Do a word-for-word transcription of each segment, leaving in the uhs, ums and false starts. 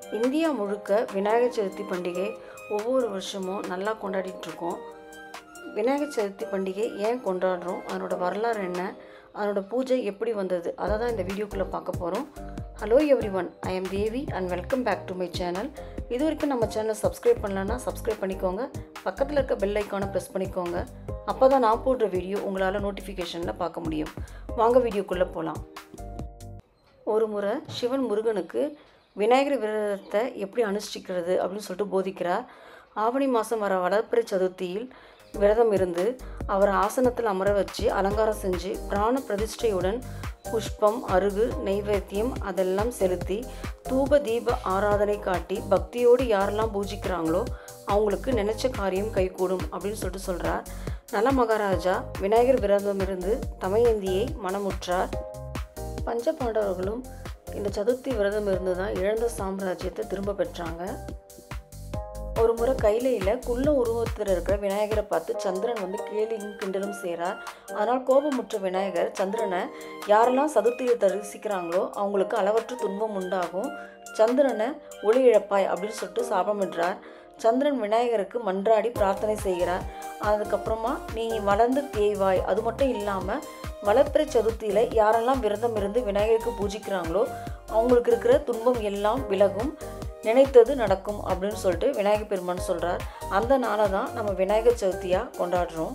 India முழுக்க விநாயகர் சதுர்த்தி பண்டிகை ஒவ்வொரு வருஷமும் நல்லா கொண்டாடிட்டு இருக்கோம். விநாயகர் சதுர்த்தி பண்டிகை ஏன் கொண்டாடுறோம், அதனோட வரலாறு என்ன, அதனோட பூஜை எப்படி வந்தது, அதை தான் இந்த வீடியோக்குள்ளே பார்க்க போகிறோம். Hello everyone, I am Devi and welcome back to my channel. இது வரைக்கும் நம்ம சேனலை சப்ஸ்கிரைப் பண்ணலன்னா சப்ஸ்கிரைப் பண்ணிக்கோங்க. பக்கத்தில் இருக்க பெல் ஐக்கானை ப்ரெஸ் பண்ணிக்கோங்க. அப்போ தான் நான் போடுற வீடியோ உங்களால் நோட்டிஃபிகேஷனில் பார்க்க முடியும். வாங்க வீடியோக்குள்ளே போகலாம். ஒரு முறை சிவன் முருகனுக்கு விநாயகர் விரதத்தை எப்படி அனுஷ்டிக்கிறது அப்படின்னு சொல்லிட்டு போதிக்கிறார். ஆவணி மாதம் வர வளர்பிறை சதுர்த்தியில் விரதம் இருந்து அவர் ஆசனத்தில் அமர வச்சு அலங்காரம் செஞ்சு பிராண பிரதிஷ்டையுடன் புஷ்பம், அருகு, நெய்வேத்தியம் அதெல்லாம் செலுத்தி தூப தீப ஆராதனை காட்டி பக்தியோடு யாரெல்லாம் பூஜிக்கிறாங்களோ அவங்களுக்கு நினைச்ச காரியம் கைகூடும் அப்படின்னு சொல்லிட்டு சொல்கிறார். நல மகாராஜா விநாயகர் விரதம் இருந்து தமயந்தியை மனமுற்றார். பஞ்ச பாண்டவர்களும் இந்த சதுர்த்தி விரதம் இருந்து தான் இழந்த சாம்ராஜ்யத்தை திரும்ப பெற்றாங்க. ஒரு முறை கைலையில் குள்ள உருவத்தில் இருக்கிற விநாயகரை பார்த்து சந்திரன் வந்து கேலியும் கிண்டலும் செய்கிறார். அதனால் கோபமுற்ற விநாயகர் சந்திரனை யாரெல்லாம் சதுர்த்தியை தரிசிக்கிறாங்களோ அவங்களுக்கு அளவற்ற துன்பம் உண்டாகும், சந்திரனை ஒளி இழப்பாய் அப்படின்னு சொல்லிட்டு சாபமிடுறார். சந்திரன் விநாயகருக்கு மன்றாடி பிரார்த்தனை செய்கிறார். அதுக்கப்புறமா நீ வளர்ந்து தேய்வாய், அது மட்டும் இல்லாமல் வளர்பிறை சதுர்த்தியில் யாரெல்லாம் விரதம் இருந்து விநாயகருக்கு பூஜிக்கிறாங்களோ அவங்களுக்கு இருக்கிற துன்பம் எல்லாம் விலகும், நினைத்தது நடக்கும் அப்படின்னு சொல்லிட்டு விநாயகர் பெருமான் சொல்கிறார். அந்த நாளை தான் நம்ம விநாயகர் சதுர்த்தியாக கொண்டாடுறோம்.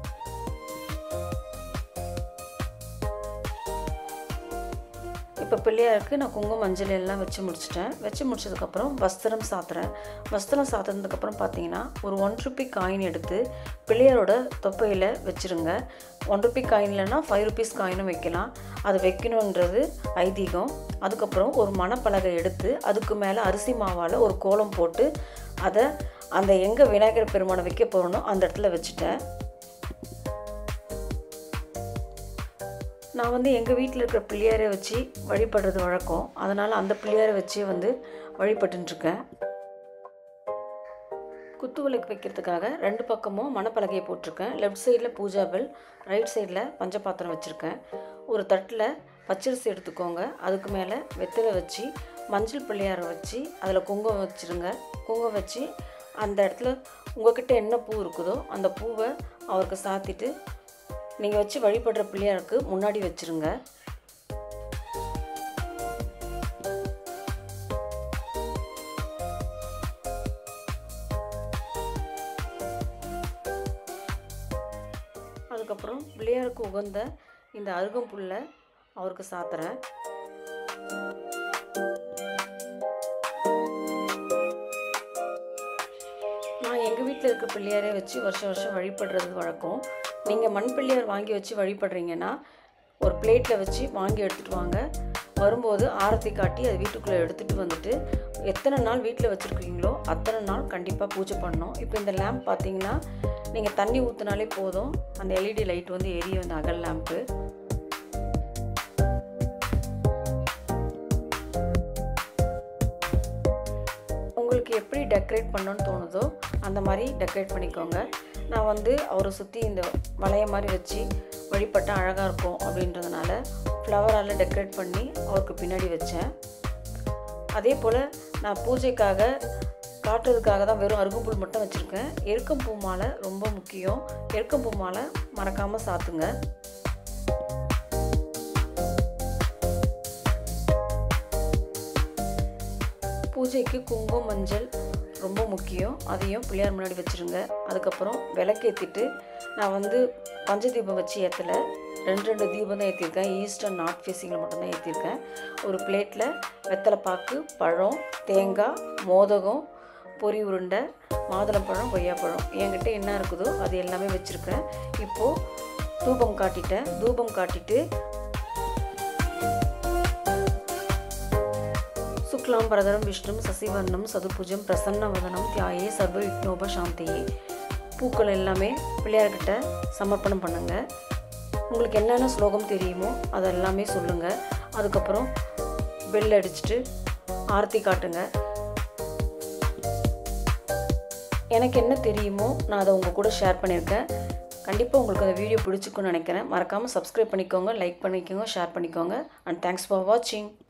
இப்போ பிள்ளையாருக்கு நான் குங்குமம் மஞ்சள் எல்லாம் வச்சு முடிச்சிட்டேன். வச்சு முடிச்சதுக்கப்புறம் வஸ்திரம் சாத்துறேன். வஸ்திரம் சாத்துனதுக்கப்புறம் பார்த்தீங்கன்னா ஒரு ஒன் ருப்பி காயின் எடுத்து பிள்ளையாரோட தொப்பையில் வச்சுருங்க. ஒன் ருப்பி காயின் இல்லைன்னா ஃபைவ் ருப்பீஸ் காயினும் வைக்கலாம். அது வைக்கணுன்றது ஐதீகம். அதுக்கப்புறம் ஒரு மணப்பலகை எடுத்து அதுக்கு மேலே அரிசி மாவால் ஒரு கோலம் போட்டு அதை அந்த எங்கே விநாயகர் பெருமானை வைக்க போகணும் அந்த இடத்துல வச்சுட்டேன். நான் வந்து எங்கள் வீட்டில் இருக்கிற பிள்ளையாரை வச்சு வழிபடுறது வழக்கம். அதனால் அந்த பிள்ளையாரை வச்சு வந்து வழிபட்டுருக்கேன். குத்து விளக்கு வைக்கிறதுக்காக ரெண்டு பக்கமும் மணப்பலகையை போட்டிருக்கேன். லெஃப்ட் சைடில் பூஜா பெல், ரைட் சைடில் பஞ்சபாத்திரம் வச்சுருக்கேன். ஒரு தட்டில் பச்சரிசி எடுத்துக்கோங்க. அதுக்கு மேலே வெத்தலை வச்சு மஞ்சள் பிள்ளையாரை வச்சு அதில் குங்குமம் வச்சுருங்க. குங்குமம் வச்சு அந்த இடத்துல உங்கள்கிட்ட என்ன பூ இருக்குதோ அந்த பூவை அவருக்கு சாத்திட்டு நீங்கள் வச்சு வழிபடுற பிள்ளையாருக்கு முன்னாடி வச்சுருங்க. அதுக்கப்புறம் பிள்ளையாருக்கு உகந்த இந்த அருகம்புல்லை அவருக்கு சாத்துறேன். நான் எங்கள் வீட்டில் இருக்க பிள்ளையாரே வச்சு வருஷம் வருஷம் வழிபடுறது வழக்கம். நீங்கள் மண் பிள்ளையார் வாங்கி வச்சு வழிபடுறீங்கன்னா ஒரு பிளேட்டில் வச்சு வாங்கி எடுத்துகிட்டு வாங்க. வரும்போது ஆரத்தி காட்டி அது வீட்டுக்குள்ளே எடுத்துகிட்டு வந்துட்டு எத்தனை நாள் வீட்டில் வச்சுருக்கீங்களோ அத்தனை நாள் கண்டிப்பாக பூஜை பண்ணணும். இப்போ இந்த லேம்ப் பார்த்தீங்கன்னா நீங்கள் தண்ணி ஊற்றினாலே போதும், அந்த எல்இடி லைட் வந்து எரிய வந்து அகல் லேம்ப்பு. உங்களுக்கு எப்படி டெக்கரேட் பண்ணணும்னு தோணுதோ அந்த மாதிரி டெக்கரேட் பண்ணிக்கோங்க. நான் வந்து அவரை சுற்றி இந்த வளைய மாதிரி வச்சு வழிபட்டால் அழகாக இருக்கும் அப்படின்றதுனால ஃப்ளவரால் டெக்கரேட் பண்ணி அவருக்கு பின்னாடி வச்சேன். அதே போல் நான் பூஜைக்காக காட்டுறதுக்காக தான் வெறும் அருகம்புல் மட்டும் வச்சுருக்கேன். எருக்கம்பூ மாலை ரொம்ப முக்கியம். எருக்கம்பூ மாலை மறக்காமல் சாத்துங்க. பூஜைக்கு குங்குமம் மஞ்சள் ரொம்ப முக்கியம். அதையும் பிள்ளையார் முன்னாடி வச்சுருங்க. அதுக்கப்புறம் விளக்கேற்றிட்டு நான் வந்து பஞ்ச தீபம் வச்சு ஏற்றலை, ரெண்டு ரெண்டு தீபம் தான் ஏற்றிருக்கேன். ஈஸ்ட் அண்ட் நார்த் ஃபேஸிங்கில் மட்டும்தான் ஏற்றிருக்கேன். ஒரு பிளேட்டில் வெத்தலை பாக்கு, பழம், தேங்காய், மோதகம், பொரி உருண்டை, மாதுளம்பழம், கொய்யாப்பழம் என்கிட்ட என்ன இருக்குதோ அது எல்லாமே வச்சுருக்கேன். இப்போது தூபம் காட்டிட்டேன். தூபம் காட்டிட்டு சுக்லாம் பரதரம் விஷ்ணும் சசிவர்ணம் சதுர்புஜம் பிரசன்னவதனம் தியாயே சர்வ விக்னோப சாந்தியே. பூக்கள் எல்லாமே பிள்ளையார்கிட்ட சமர்ப்பணம் பண்ணுங்கள். உங்களுக்கு என்னென்ன ஸ்லோகம் தெரியுமோ அதெல்லாமே சொல்லுங்கள். அதுக்கப்புறம் பெல் அடிச்சுட்டு ஆரத்தி காட்டுங்க. எனக்கு என்ன தெரியுமோ நான் அதை உங்கள் கூட ஷேர் பண்ணியிருக்கேன். கண்டிப்பாக உங்களுக்கு அந்த வீடியோ பிடிச்சிக்குன்னு நினைக்கிறேன். மறக்காமல் சப்ஸ்கிரைப் பண்ணிக்கோங்க, லைக் பண்ணிக்கோங்க, ஷேர் பண்ணிக்கோங்க. அண்ட் தேங்க்ஸ் ஃபார் வாட்சிங்.